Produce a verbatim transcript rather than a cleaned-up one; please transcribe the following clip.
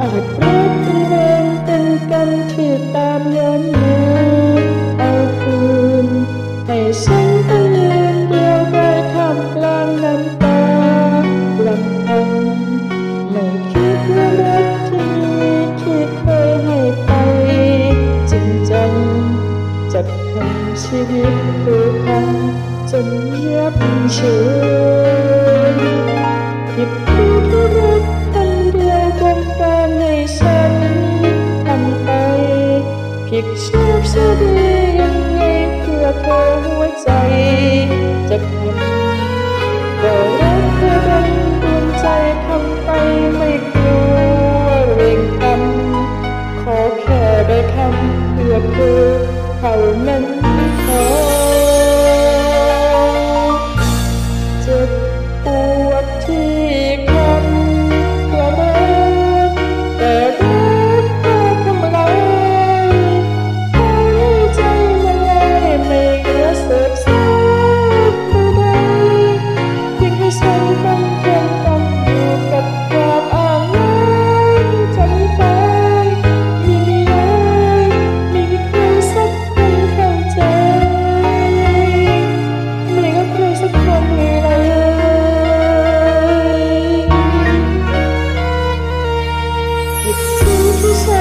อาจรักเป็นเวรเป็นกรรมที่ตามย้อนมาเอาคืนให้ฉันต้องยืนเดียวดายท่ามกลางน้ำตาลำพังไม่คิดว่ารักที่มีที่เคยให้ไปจริงจังจะทำชีวิตผูกพันจนยับเยินผิดที่ที่รักคนเดียวบงการให้ฉันทำไปผิดชอบเสียดียังไงเพื่อเธอหัวใจจะทำก็รักเธอดังดวงใจทำไปไม่กลัวเวรกรรมขอแค่ได้คำเพื่อเธอเท่านั้นพอเจ็บปวดที่คำกระไรแต่รักก็ทำลายให้ใจละลายไม่เหลือเศษซากใดๆเพียงให้ฉันต้องทนต้องอยู่กับความอ้างว้างจนตายไม่มีเลยไม่มีใครสักคนเข้าใจไม่มีใครสักคนเลยผิดที่ที่ฉั